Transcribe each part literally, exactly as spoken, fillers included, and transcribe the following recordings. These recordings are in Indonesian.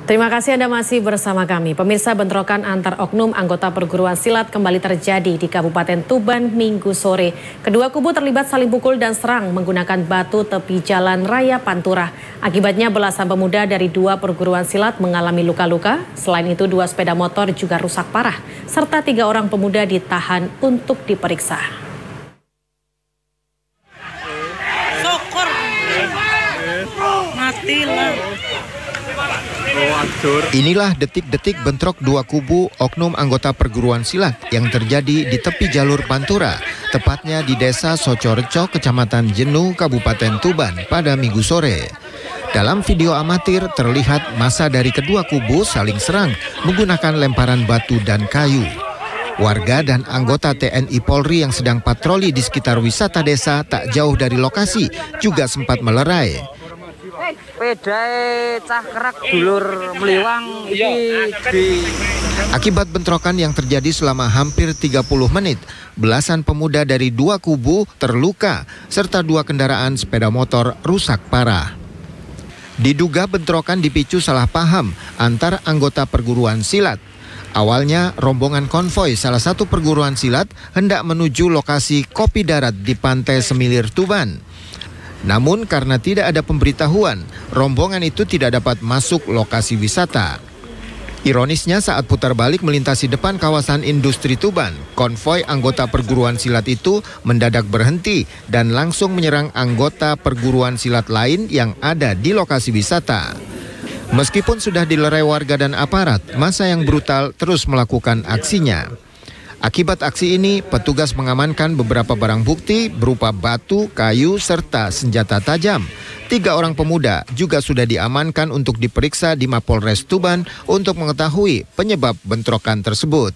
Terima kasih Anda masih bersama kami. Pemirsa, bentrokan antar oknum anggota perguruan silat kembali terjadi di Kabupaten Tuban Minggu sore. Kedua kubu terlibat saling pukul dan serang menggunakan batu tepi jalan raya Pantura. Akibatnya belasan pemuda dari dua perguruan silat mengalami luka-luka. Selain itu dua sepeda motor juga rusak parah. Serta tiga orang pemuda ditahan untuk diperiksa. Sokor. Matilah. Inilah detik-detik bentrok dua kubu oknum anggota perguruan silat yang terjadi di tepi jalur Pantura, tepatnya di Desa Socoreco, Kecamatan Jenuh, Kabupaten Tuban pada Minggu sore. Dalam video amatir terlihat massa dari kedua kubu saling serang menggunakan lemparan batu dan kayu. Warga dan anggota T N I Polri yang sedang patroli di sekitar wisata desa tak jauh dari lokasi juga sempat melerai. Pedae cah kerak dulur meliwang iki di... Akibat bentrokan yang terjadi selama hampir tiga puluh menit, belasan pemuda dari dua kubu terluka serta dua kendaraan sepeda motor rusak parah. Diduga bentrokan dipicu salah paham antar anggota perguruan silat. Awalnya rombongan konvoi salah satu perguruan silat hendak menuju lokasi kopi darat di Pantai Semilir Tuban. Namun karena tidak ada pemberitahuan, rombongan itu tidak dapat masuk lokasi wisata. Ironisnya saat putar balik melintasi depan kawasan industri Tuban, konvoi anggota perguruan silat itu mendadak berhenti dan langsung menyerang anggota perguruan silat lain yang ada di lokasi wisata. Meskipun sudah dilerai warga dan aparat, massa yang brutal terus melakukan aksinya. Akibat aksi ini, petugas mengamankan beberapa barang bukti berupa batu, kayu, serta senjata tajam. Tiga orang pemuda juga sudah diamankan untuk diperiksa di Mapolres Tuban untuk mengetahui penyebab bentrokan tersebut.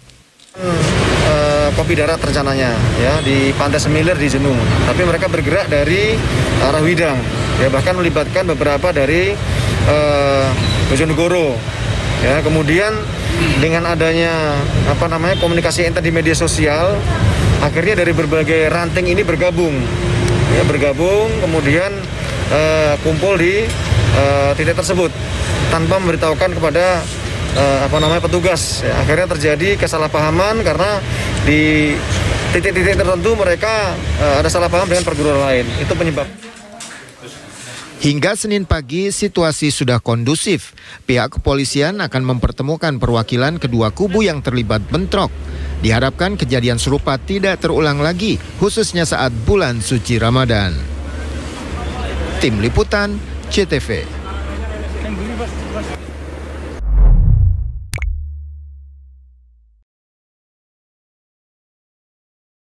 Uh, kopi darat rencananya ya di Pantai Semilir di Jenuh, tapi mereka bergerak dari arah Widang, ya bahkan melibatkan beberapa dari uh, Bojonegoro. Ya, kemudian dengan adanya apa namanya komunikasi enter di media sosial, akhirnya dari berbagai ranting ini bergabung, ya bergabung, kemudian uh, kumpul di uh, titik tersebut tanpa memberitahukan kepada uh, apa namanya petugas. Ya, akhirnya terjadi kesalahpahaman karena di titik-titik tertentu mereka uh, ada salah paham dengan perguruan lain. Itu penyebab. Hingga Senin pagi, situasi sudah kondusif. Pihak kepolisian akan mempertemukan perwakilan kedua kubu yang terlibat bentrok. Diharapkan kejadian serupa tidak terulang lagi, khususnya saat bulan suci Ramadan. Tim Liputan, C T V.